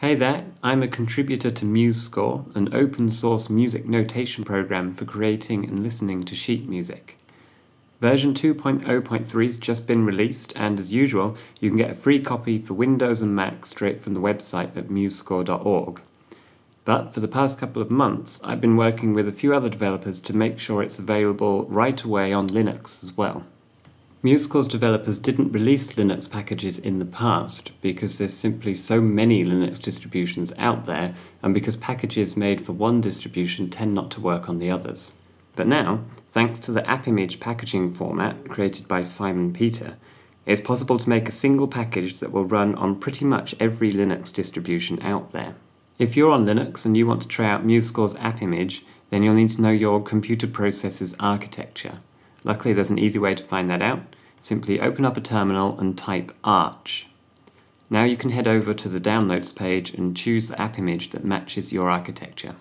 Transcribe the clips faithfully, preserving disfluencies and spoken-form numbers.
Hey there, I'm a contributor to MuseScore, an open source music notation program for creating and listening to sheet music. Version two point oh point three has just been released, and as usual, you can get a free copy for Windows and Mac straight from the website at musescore dot org. But for the past couple of months, I've been working with a few other developers to make sure it's available right away on Linux as well. MuseScore's developers didn't release Linux packages in the past because there's simply so many Linux distributions out there, and because packages made for one distribution tend not to work on the others. But now, thanks to the AppImage packaging format created by Simon Peter, it's possible to make a single package that will run on pretty much every Linux distribution out there. If you're on Linux and you want to try out MuseScore's AppImage, then you'll need to know your computer processor's architecture. Luckily, there's an easy way to find that out. Simply open up a terminal and type Arch. Now you can head over to the Downloads page and choose the AppImage that matches your architecture.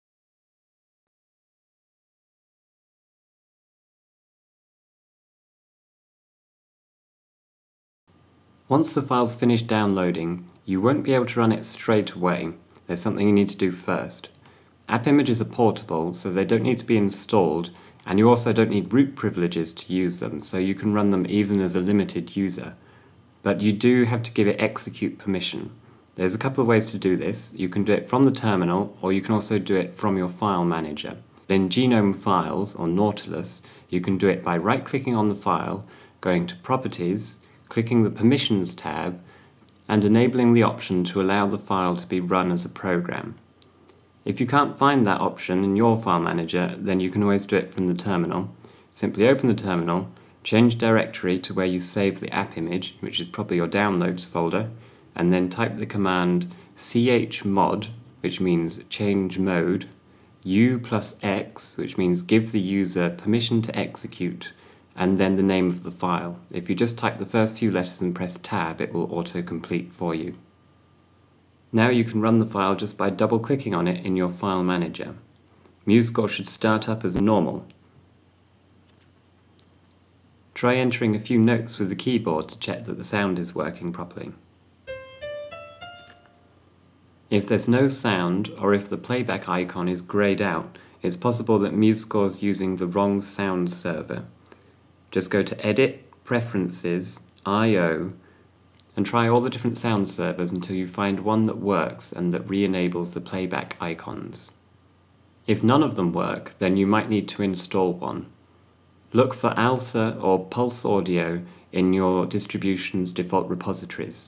Once the file's finished downloading, you won't be able to run it straight away. There's something you need to do first. AppImages are portable, so they don't need to be installed, and you also don't need root privileges to use them, so you can run them even as a limited user. But you do have to give it execute permission. There's a couple of ways to do this. You can do it from the terminal, or you can also do it from your file manager. In Genome Files, or Nautilus, you can do it by right-clicking on the file, going to Properties, clicking the Permissions tab, and enabling the option to allow the file to be run as a program. If you can't find that option in your file manager, then you can always do it from the terminal. Simply open the terminal, change directory to where you save the app image, which is probably your downloads folder, and then type the command chmod, which means change mode, u plus x, which means give the user permission to execute, and then the name of the file. If you just type the first few letters and press tab, it will auto-complete for you. Now you can run the file just by double-clicking on it in your file manager. MuseScore should start up as normal. Try entering a few notes with the keyboard to check that the sound is working properly. If there's no sound, or if the playback icon is greyed out, it's possible that MuseScore is using the wrong sound server. Just go to Edit, Preferences, I O, and try all the different sound servers until you find one that works and that re-enables the playback icons. If none of them work, then you might need to install one. Look for ALSA or Pulse Audio in your distribution's default repositories.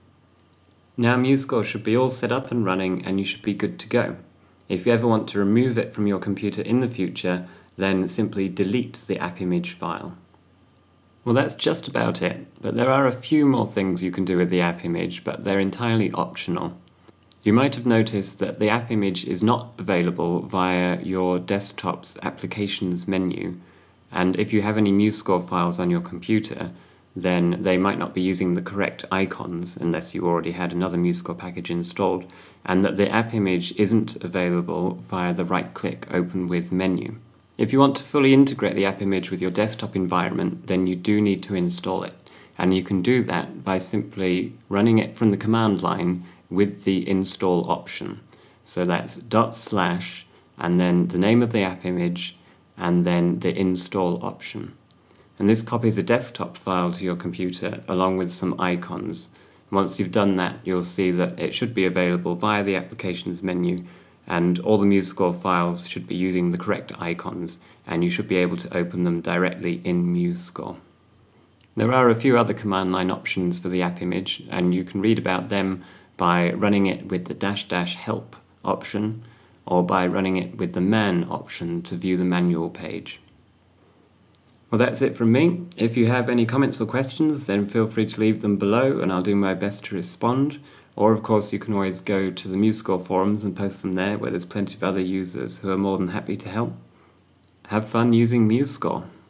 Now MuseScore should be all set up and running, and you should be good to go. If you ever want to remove it from your computer in the future, then simply delete the AppImage file. Well, that's just about it, but there are a few more things you can do with the AppImage, but they're entirely optional. You might have noticed that the AppImage is not available via your desktop's Applications menu, and if you have any MuseScore files on your computer, then they might not be using the correct icons unless you already had another MuseScore package installed, and that the AppImage isn't available via the right-click Open With menu. If you want to fully integrate the AppImage with your desktop environment, then you do need to install it, and you can do that by simply running it from the command line with the install option. So that's dot slash, and then the name of the AppImage, and then the install option. And this copies a desktop file to your computer along with some icons. Once you've done that, you'll see that it should be available via the Applications menu, and all the MuseScore files should be using the correct icons, and you should be able to open them directly in MuseScore. There are a few other command line options for the AppImage, and you can read about them by running it with the dash dash help option, or by running it with the man option to view the manual page. Well, that's it from me. If you have any comments or questions, then feel free to leave them below, and I'll do my best to respond. Or, of course, you can always go to the MuseScore forums and post them there, where there's plenty of other users who are more than happy to help. Have fun using MuseScore.